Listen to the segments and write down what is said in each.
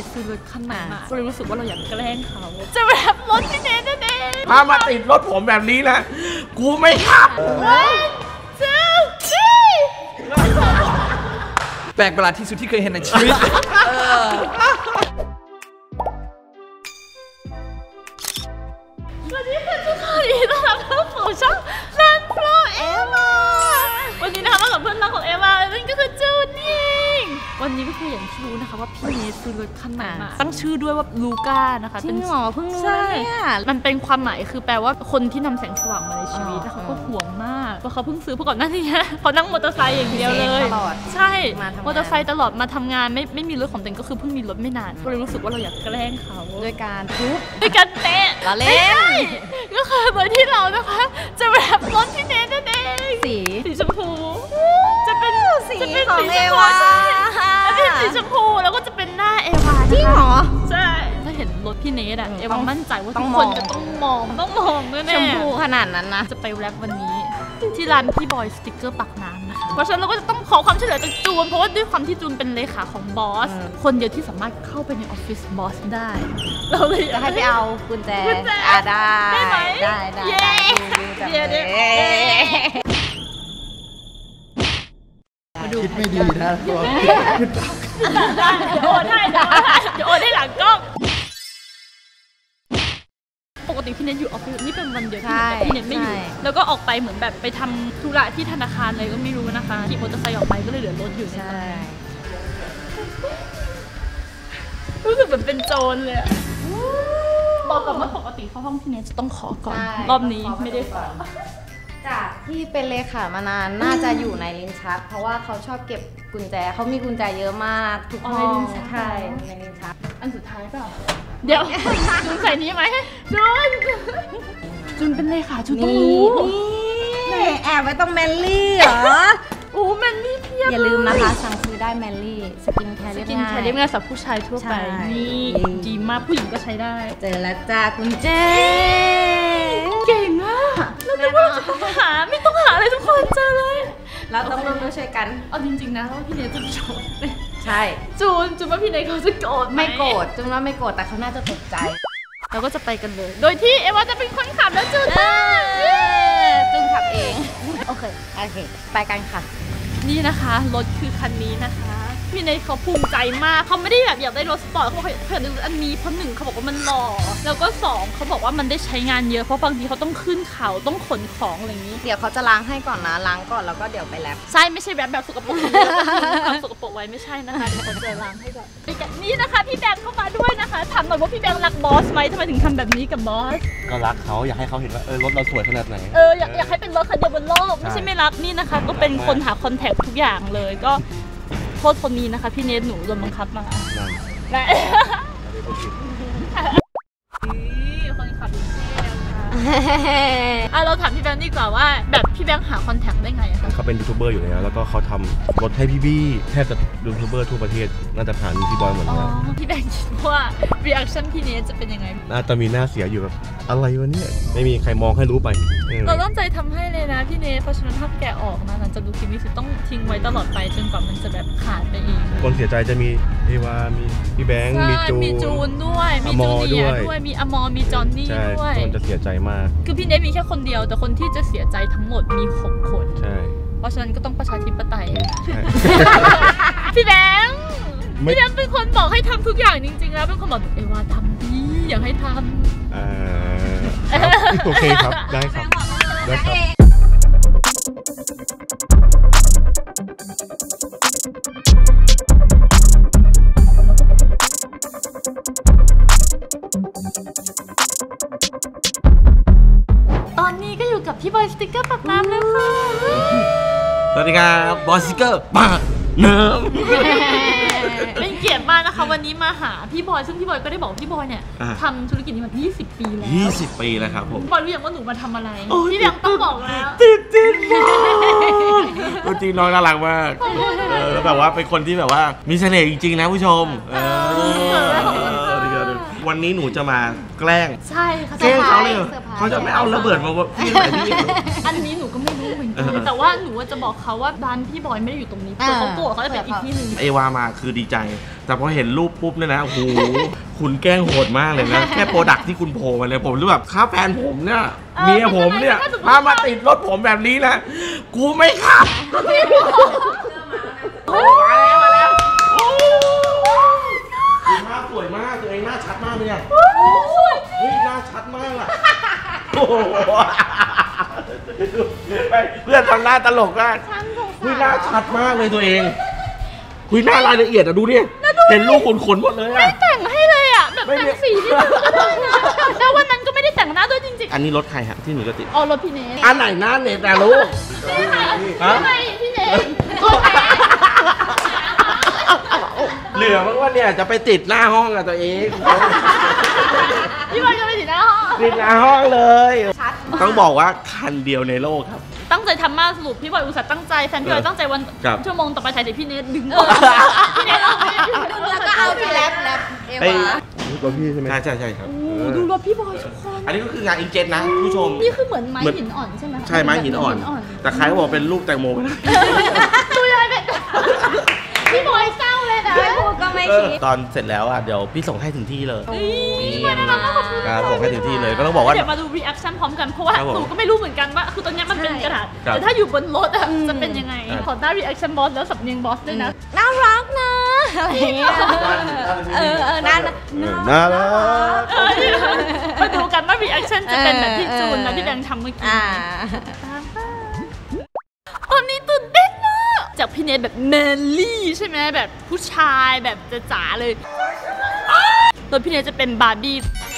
ทซื้อรถคันใหม่มาก็เลยรู้สึกว่าเราอยากแกล้งเขาจะแบบรถพี่เนทแน่ๆถ้ามาติดรถผมแบบนี้นะกูไม่ขับแปลกประหลาดที่สุดที่เคยเห็นในชีวิตสวัสดีค่ะทุกคนยินดีต้อนรับเข้าสู่ช่องนันโปรเอวาวันนี้นะคะมากับเพื่อนรักของเอวานั่นก็คือจูนนี่วันนี้ก็คืออย่างที่รู้นะคะว่าพี่เนทซื้อรถคันใหม่มาตั้งชื่อด้วยว่าลูก้านะคะจริงเหรอเพิ่งรู้เนี่ยมันเป็นความหมายคือแปลว่าคนที่นำแสงสว่างมาในชีวิตแล้วเขาก็ห่วงมากเพราะเขาเพิ่งซื้อเพราะก่อนหน้านี้เขานั่งมอเตอร์ไซค์อย่างเดียวเลยใช่มอเตอร์ไซค์ตลอดมาทำงานไม่มีรถของตัวเองก็คือเพิ่งมีรถไม่นานก็เลยรู้สึกว่าเราอยากแกล้งเขาด้วยการทุบด้วยการเตะละเล่นก็คือโดยที่เรานะคะจะแบบรถพี่เนทนั่นเองสีชมพูจะเป็นสีของเอวาเป็นสีชมพูแล้วก็จะเป็นหน้าเอวาจริงเหรอใช่ถ้าเห็นรถพี่เนทอะเอวามั่นใจว่าทุกคนจะต้องมองแน่ๆชมพูขนาดนั้นนะจะไปแรปวันนี้ที่ร้านพี่บอยสติ๊กเกอร์ปากน้ำนะคะเพราะฉะนั้นเราก็จะต้องขอความช่วยเหลือจากจูนเพราะว่าด้วยความที่จูนเป็นเลขาของบอสคนเดียวที่สามารถเข้าไปในออฟฟิศบอสได้เราเลยจะให้ไปเอากุญแจได้ไหมได้คิดไม่ดีนะได้โอนให้หลังกล้องปกติพี่เนทอยู่ออฟฟิศนี่เป็นวันเดียวที่พี่เนทไม่อยู่แล้วก็ออกไปเหมือนแบบไปทำธุระที่ธนาคารอะไรก็ไม่รู้นะคะขี่มอเตอร์ไซค์ออกไปก็เลยเหลือรถอยู่ใช่รู้สึกเหมือนเป็นโจรเลยบอกกับว่าปกติเข้าห้องพี่เนทจะต้องขอก่อนรอบนี้ไม่ได้ขอจากที่เป็นเลขามานานน่าจะอยู่ในลิ้นชักเพราะว่าเขาชอบเก็บกุญแจเขามีกุญแจเยอะมากทุกห้องใช่ในลิ้นชักอันสุดท้ายเปล่าเดี๋ยวจูนใส่นี้ไหมจูนเป็นเลขาจูนต้องรู้นี่แอบไว้ตรงแมนลี่เหรอโอ้แมนลี่เพียบอย่าลืมนะคะสั่งซื้อได้แมนลี่สกินแคร์เรียบง่ายสำหรับผู้ชายทั่วไปนี่ดีมากผู้หญิงก็ใช้ได้เจอแล้วจ้ากุญแจเก่งอ่ะแล้วก็ว่าจะต้องหาไม่ต้องหาอะไรทุกคนเจอเลยเราต้องร่วมด้วยช่วยกันเอาจริงๆนะว่าพี่เนทจะโกรธใช่จูนว่าพี่เนทเขาจะโกรธไม่โกรธจูนว่าไม่โกรธแต่เขาน่าจะตกใจเราก็จะไปกันเลยโดยที่เอวาจะเป็นคนขับแล้วจูนขับเองโอเคไปกันค่ะนี่นะคะรถคือคันนี้นะคะพี่เนทเขาภูมิใจมากเขาไม่ได้แบบอยากได้รถสปอร์ตเขาอยากได้อันนี้เพราะ1เขาบอกว่ามันหล่อแล้วก็2เขาบอกว่ามันได้ใช้งานเยอะเพราะบางทีเขาต้องขึ้นเขาต้องขนของอะไรอย่างนี้เดี๋ยวเขาจะล้างให้ก่อนนะล้างก่อนแล้วก็เดี๋ยวไปแรปใช่ไม่ใช่แบบสกปรกสกปรกไว้ไม่ใช่นะคะเดี๋ยวเขาจะล้างให้ก่อนนี่นะคะพี่แบงค์เข้ามาด้วยนะคะถามหน่อยว่าพี่แบงค์รักบอสไหมทำไมถึงทำแบบนี้กับบอสก็รักเขาอยากให้เขาเห็นว่ารถเราสวยขนาดไหนอยากให้เป็นรถคันเดียวบนโลกไม่ใช่ไม่รักนี่นะคะก็เป็นคนหาคอนแทคทุกอย่างเลยก็โทษคนนี้นะคะพี่เนทหนูโดนบังคับมาและคนขับรถเราถามพี่แบงค์ดีกว่าว่าแบบพี่แบงค์หาคอนแทคได้ไงคะเขาเป็นยูทูบเบอร์อยู่แล้วก็เขาทำรถให้พี่แทบจะยูทูบเบอร์ทั่วประเทศน่าจะผ่านพี่บอยหมดแล้วพี่แบงค์คิดว่ารีแอคชั่นพี่เนทจะเป็นยังไงน่าจะมีหน้าเสียอยู่แบบอะไรวะเนี่ยไม่มีใครมองให้รู้ไปเราตั้งใจทำให้เลยนะพี่เนทเพราะฉะนั้นถ้าแกออกนะหลังจากดูคลิปนี้คือต้องทิ้งไว้ตลอดไปจนกว่ามันจะแบบขาดไปเองคนเสียใจจะมีเอวามีพี่แบงค์มีจูนด้วยมีจูเนียด้วยมีอมอมีจอนนี่ด้วยคนจะเสียใจมากคือพี่เนทมีแค่คนเดียวแต่คนที่จะเสียใจทั้งหมดมี6 คนใช่เพราะฉะนั้นก็ต้องประชาธิปไตยพี่แบงค์เป็นคนบอกให้ทำทุกอย่างจริงๆแล้วเป็นคนบอกเอวาทำดีอยากให้ทำโอเคครับได้ครับตอนนี้ก็อยู่กับพี่บอยสติ๊กเกอร์ปากน้ำแล้วค่ะสวัสดีครับบอยสติ๊กเกอร์ปากน้ำเป็นเกียรติมากนะคะวันนี้มาหาพี่บอยซึ่งพี่บอยก็ได้บอกพี่บอยเนี่ยทำธุรกิจนี้มา20 ปีแล้ว 20 ปีแล้วครับผมบอยรู้ยังว่าหนูมาทำอะไรพี่แบงค์ต้องบอกแล้วติดตัวจริงน้องน่ารักมากแล้วแบบว่าเป็นคนที่แบบว่ามีเสน่ห์จริงๆนะผู้ชมวันนี้หนูจะมาแกล้งใช่ค่ะแกล้งเขาเลยเขาจะไม่เอาระเบิดมาพี่ไหนพี่อันนี้หนูก็ไม่รู้เหมือนกันแต่ว่าหนูจะบอกเขาว่าบ้านพี่บอยไม่ได้อยู่ตรงนี้แต่เขาโกรธเขาจะเป็นอีกที่หนึ่งเอวามาคือดีใจ แต่พอเห็นรูปปุ๊บเนี่ยนะโอ้โหคุณแกล้งโหดมากเลยนะ แค่โปรดักที่คุณโผล่มาเลยผมรู้แบบค่าแฟนผมเนี่ยเมียผมเนี่ยมาติดรถผมแบบนี้นะกูไม่ขับมาแล้วหน้าสวยมากตัวเองหน้าชัดมากเลยอ่ะเฮ้ยหน้าชัดมากอ่ะโอ้โหเพื่อนทำหน้าตลกมากเฮ้ยหน้าชัดมากเลยตัวเองคุยหน้ารายละเอียดอ่ะดูดิเห็นรูปขนหมดเลยอ่ะแต่งให้เลยอ่ะแบบแต่งสีที่มันก็ได้นะแต่วันนั้นก็ไม่ได้แต่งหน้าด้วยจริงๆอันนี้รถใครฮะที่หนูจะติดอ๋อรถพี่เนทอันไหนหน้าเนทแต่ลูกฮะพี่เนทเหลือมั้งว่าเนี่ยจะไปติดหน้าห้องกับตัวเองพี่บอยจะไปติดหน้าห้องติดหน้าห้องเลยต้องบอกว่าคันเดียวในโลกครับตั้งใจทำมากสรุปพี่บอยอุตส่าห์ตั้งใจแฟนพี่บอยตั้งใจวันชั่วโมงต่อไปถ่ายแต่พี่เนทดึงพี่เนทเอาแล้วก็เอาพี่แรปเอวารถพี่ใช่ไหมใช่ครับดูรถพี่บอยทุกคนอันนี้ก็คืองานอินเจ็ตนะผู้ชมนี่คือเหมือนไม้หินอ่อนใช่ไหมใช่ไม้หินอ่อนแต่ใครบอกเป็นรูปแตงโมนะดูยังไงเป็นพี่บอยเศร้าเลยนะพูดก็ไม่คิดตอนเสร็จแล้วอ่ะเดี๋ยวพี่ส่งให้ถึงที่เลยพี่บอยน่ารักมากส่งให้ถึงที่เลยก็ต้องบอกว่าเดี๋ยวมาดูรีแอคชั่นพร้อมกันเพราะว่าหนูก็ไม่รู้เหมือนกันว่าคือตอนนี้มันเป็นกระดาษแต่ถ้าอยู่บนรถอ่ะจะเป็นยังไงขอหน้ารีแอคชั่นบอสแล้วสำเนียงบอสด้วยนะน่ารักนะอะไรเงี้ยน่ารักมาดูกันว่ารีแอคชั่นจะเป็นแบบที่จูนนะที่แบงค์ทำเมื่อกี้ตอนนี้ตื่นเต้นมากจากพี่เนทแบบแมนลี่ใช่ไหมแบบผู้ชายแบบจ๋าเลยตัวพี่เนทจะเป็นบาร์บี้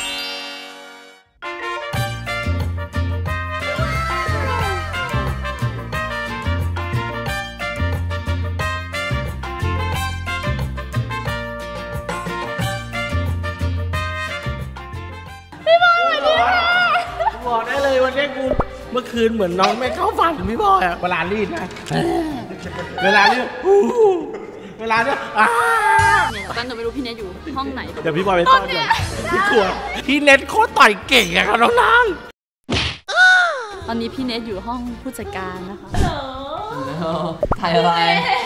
บอกได้เลยวันนี้กูเมื่อคืนเหมือนน้องไม่เข้าฝันพี่บอยอะเวลารีดนะเวลารีดเวลาเนี่ยเนี่ยตอนเราไม่รู้พี่เนทอยู่ห้องไหนเดี๋ยวพี่บอยไปต้อนก่อนพี่กลัวพี่เนทโคตรต่อยเก่งอะครับน้องตอนนี้พี่เนทอยู่ห้องผู้จัดการนะคะถ่ายอะไร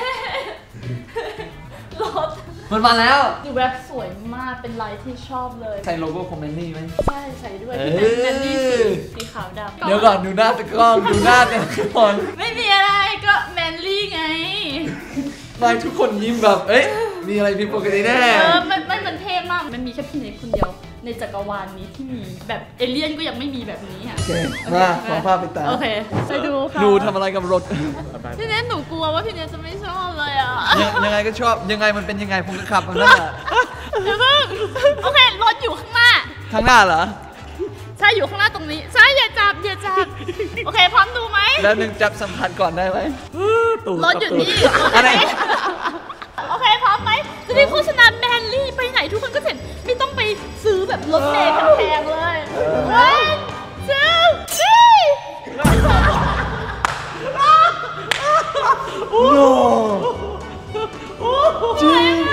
รถมันมาแล้วดูแบบสวยมากเป็นลายที่ชอบเลยใส่โลโก้คอมเมนต์ไหมใช่ใส่ด้วยแมนนี่สีขาวดำเดี๋ยวก่อนดูหน้าตะกล้องดูหน้าแต่ทุกคนไม่มีอะไรก็แมนลี่ไงไม่ทุกคนยิ้มแบบเอ้ยมีอะไรผิดปกติแน่มันเท่มากมันมีแค่พี่เนทคนเดียวในจักรวาลนี้ที่มีแบบเอเลี่ยนก็ยังไม่มีแบบนี้ค่ะโอเคมาขอภาพไปตาโอเคไปดูค่ะดูทำอะไรกับรถพี่เนทหนูกลัวว่าพี่เนทจะไม่ชอบเลยอ่ะยังไงก็ชอบยังไงมันเป็นยังไงผมก็ขับมันนั่นแหละเดี๋ยวโอเครถอยู่ข้างหน้าเหรอใช่อยู่ข้างหน้าตรงนี้ใช่อย่าจับโอเคพร้อมดูไหมแล้วนึงจับสัมผัสก่อนได้ไหมรถอยู่นี่อะไรโอเคพร้อมไหมจะได้โฆษณาแมนลี่ไปไหนทุกคนก็เห็นไม่ต้องไปซื้อแบบรถเมล์แพงๆเลย1 2 3 จริง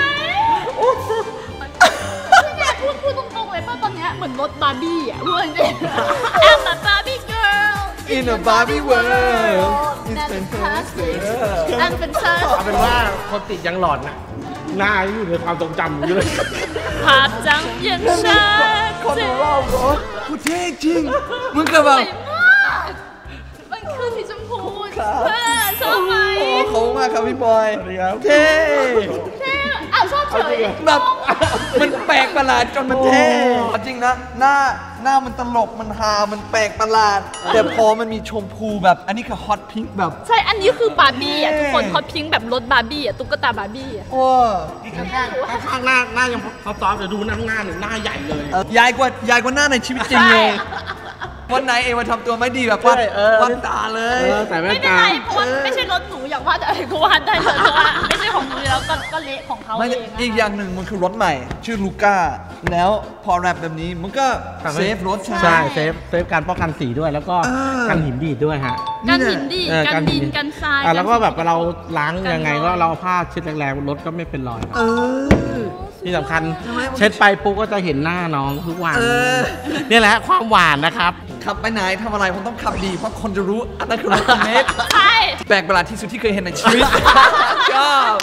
พูดตรงๆเลยป่ะตอนนี้เหมือนรถบาร์บี้อ่ะพูดจริง I'm a Barbie girl in a Barbie world it's fantastic I'm fantastic เอาเป็นว่าคนติดยังหลอนนะหน้าอยู่ในความทรงจำอยู่เลยภาพจำยังชัดเจนกูเท่จริงมึงก็แบบมันคือสีชมพูชอบไหมเขามากครับพี่บอยเท่อ้าวชอบเฉยแบบมันแปลกประหลาดจนมันเท่จริงนะหน้ามันตลกมันฮามันแปลกประหลาดแต่พอมันมีชมพูแบบอันนี้คือฮอตพิงค์แบบใช่อันนี้คือบาร์บี้อ่ะทุกคนฮอตพิงค์แบบรถบาร์บี้อ่ะตุ๊กตาบาร์บี้อ่ะโอ้ข้างหน้ายังซอฟต์ๆเดี๋ยวดูหน้าหนึ่งหน้าใหญ่เลยใหญ่กว่าหน้าในชีวิตจริงเลยวันไหนเอวาทำตัวไม่ดีแบบวาดตาเลยแต่ไม่เป็นไรเพราะว่าไม่ใช่รถหนูอยากวาดอะไรก็วาดได้เลยเพราะว่าไม่ใช่ของหนูริงๆแล้วก็เละของเขาไม่เองนะคะอีกอย่างหนึ่งมันคือรถใหม่ ชื่อลูก้าแล้วพอแรปแบบนี้มันก็เซฟรถใช่ไหมใช่เซฟการป้องกันสีด้วยแล้วก็กันหินดีดด้วยฮะกันหินดีเออกันดินกันทรายแล้วก็แบบเราล้างกันยังไงรอยก็เราเอาผ้าเช็ดแรงๆรถก็ไม่เป็นรอยเออที่สำคัญทำไมมันเช็ดไปปุ๊บก็จะเห็นหน้าน้องทุกวันเออนี่แหละความหวานนะครับขับไปไหนทำอะไรผมต้องขับดี เพราะคนจะรู้อันนั้นคือรถเมตรใช่แปลกประหลาดที่สุดที่เคยเห็นในชีวิต ชอบ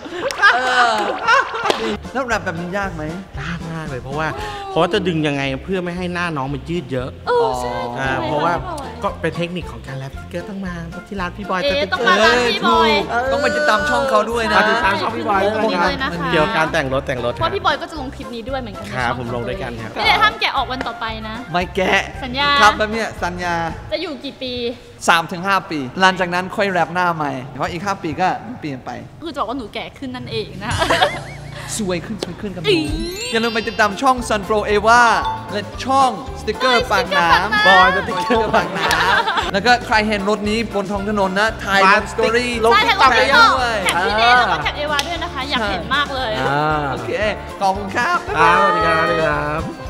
แล้วแรปแบบนี้ยากไหมยากมากเลยเพราะว่าจะดึงยังไงเพื่อไม่ให้หน้าน้องมันยืดเยอะใช่เพราะว่าก็เป็นเทคนิคของการแรปสติ๊กเกอร์ต้องมาที่ร้านพี่บอยต้องมาร้านพี่บอยต้องไปติดตามช่องเขาด้วยนะติดตามช่องพี่บอยด้วยนี่นะเลยนะคะเกี่ยวกับการแต่งรถเพราะพี่บอยก็จะลงคลิปนี้ด้วยเหมือนกันครับผมลงด้วยกันครับพี่เดชห้ามแกะออกวันต่อไปนะไม่แกะสัญญาครับแบบเนี้ยสัญญาจะอยู่กี่ปี 3-5 ปี หลังจากนั้นค่อยแรปหน้าใหม่ เพราะอีก 5 ปีก็เปลี่ยนไปคือจะบอกว่าหนูแก่ขึ้นนั่นเองนะสวยขึ้นกับหอี๋นูอย่าลืมไปติดตามช่อง Sunflow Eva และช่องสติกเกอร์ปากน้ำบอยสติ๊กเกอร์ปากน้แล้วก็ใครเห็นรถนี้บนท้องถนนนะถ่ายลงสตอรี่ลงใช่แท็ก TikTok พี่เยต่อะอด้วยแท็กพี่เดชแล้วก็แท็กเอวาด้วยนะคะ อยากเห็นมากเลยอ่าโอเค ขอบคุณครับครับสวัสดีครับ